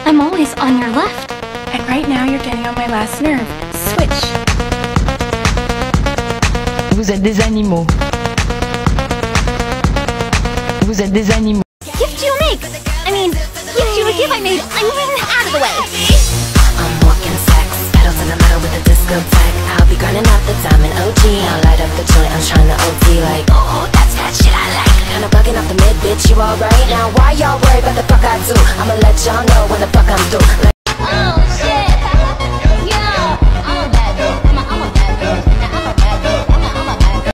I'm always on your left. And right now you're getting on my last nerve. Switch. Vous êtes des animaux. Vous êtes des animaux. Gift you make! I mean, gift you a gift I made. I'm moving out of the way. I'm walking sex, pedals in the metal with a discotheque. I'll be grinding out the diamond OG. I'll light up the joint, I'm trying to OT like, oh, that's that shit I like. Kinda bugging off the mid, bitch, you alright? Now why y'all worry about the fuck I do? I'ma let y'all know when the fuck I'm through like, Oh shit! Yo! I'm a bad girl. I'm a bad girl. I'm a bad girl. I'm a bad girl.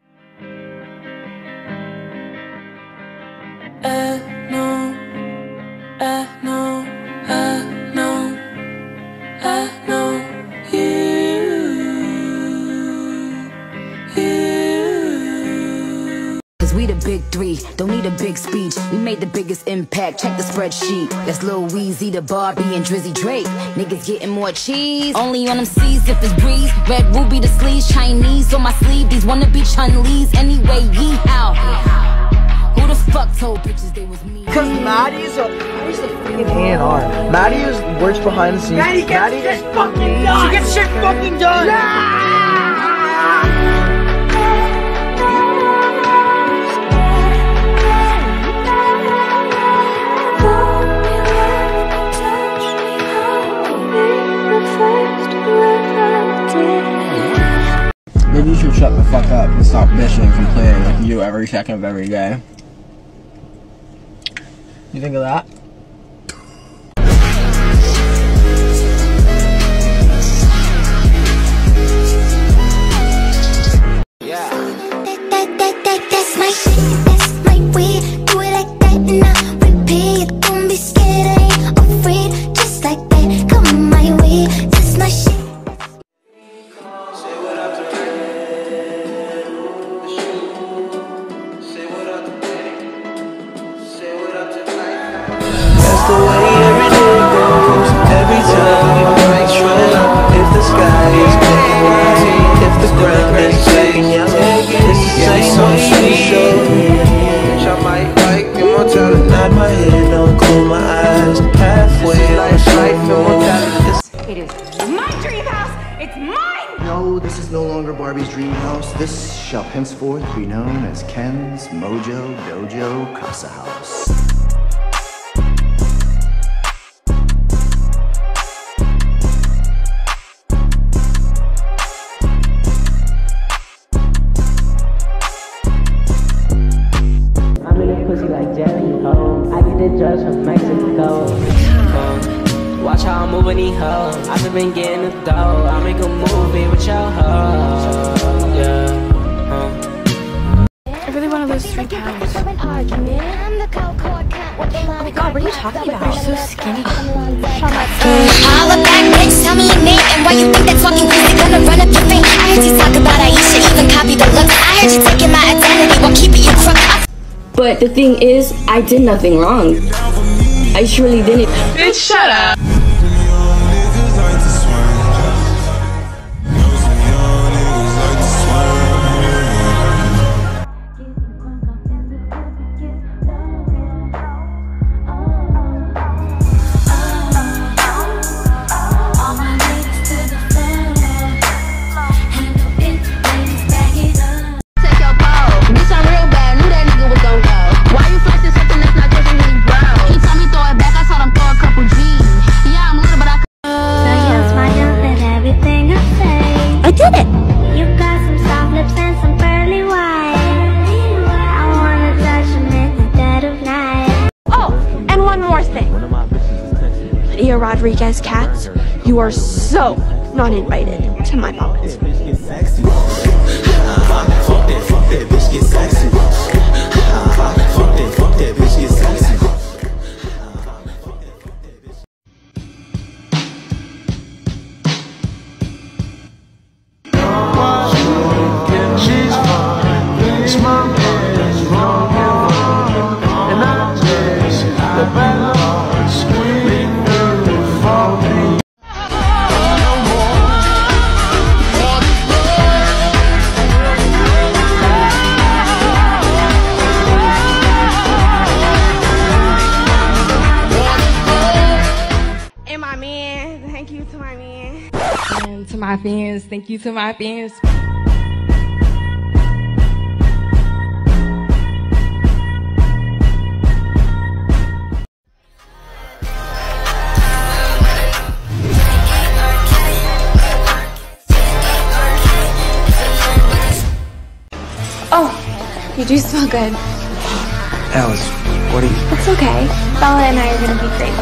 I know cause we the big three, don't need a big speech. We made the biggest impact, check the spreadsheet. That's Lil Weezy, the Barbie, and Drizzy Drake. Niggas getting more cheese, only on them C's if it's breeze. Red ruby the sleeves, Chinese on my sleeve. These wanna be Chun-Li's anyway, yeehaw. Who the fuck told bitches they was me? Cause Maddie's a freaking A&R. Maddie is works behind the scenes. Maddie gets shit fucking done! She gets shit fucking done! Yeah! Maybe you should shut the fuck up and stop bitching and complaining like you do every second of every day. You think of that? Yeah. That's my shit, that's my way. Do it like that and I repeat. Don't be scared, I ain't afraid. Just like that, come my way. That's my shit. That's the way every day goes. Every time you make sure if the sky is black and white, if the ground is black and yellow, it's the same way you show. Bitch, I might like immortality. Nod my head, don't close my eyes. Halfway, like life immortality. It is my dream house. It's mine. No, this is no longer Barbie's dream house. This shall henceforth be known as Ken's Mojo Dojo Casa House. Pussy like Jerry, I get the drugs from Mexico. Watch how I'm moving these hoes. I've been getting the dough. I make a movie with your hoe. Yeah. I really wanted those 3 pounds. Oh my god, what are you talking about? You're so skinny. Holla back, bitch, tell me your name and why you think that talking crazy gonna run up your vein. I heard you talk about Aisha, even copy the look. I heard you taking my identity while keeping you crook. But the thing is, I did nothing wrong. I surely didn't. Bitch, shut up. Rodriguez Cats, you are so not invited to my poppins. man. Thank you to my man. And to my fans, thank you to my fans. Oh, you do smell good. Alice, what are you? That's okay. Bella and I are gonna be great.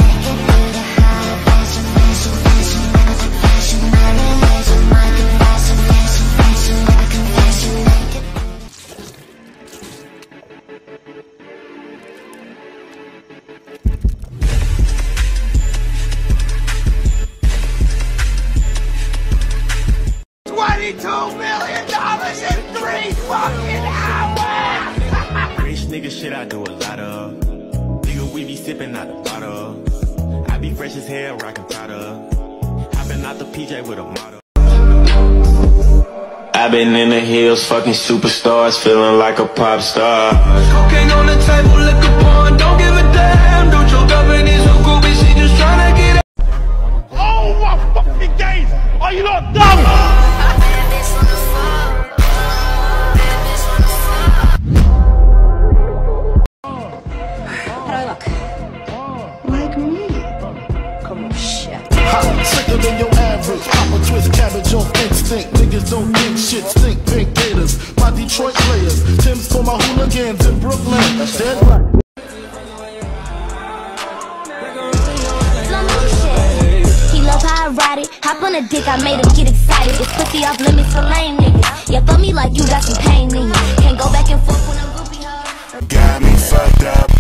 $22 million in 3 fucking hours! Rich nigga shit I do a lot of. Nigga, we be sipping out the bottle. I be fresh as hell, rockin' Prada. Hopping out the PJ with a model. I been in the hills, fucking superstars, feeling like a pop star. Cocaine on the table, liquor porn, don't give a damn. Don't choke up in these groupies, she just tryna get it. Oh my fucking days! Are you not dumb? Sicker than your average, pop a twist cabbage on instinct. Niggas don't think shit, stink pink gators. My Detroit players, Tim's for my hooligans in Brooklyn. Dead right. He love how I ride it. Hop on a dick, I made him get excited. It's pussy off limits for lame niggas. Yeah, fuck me like you got some pain in you. Can't go back and forth when I'm groupie hard. Got me fucked up.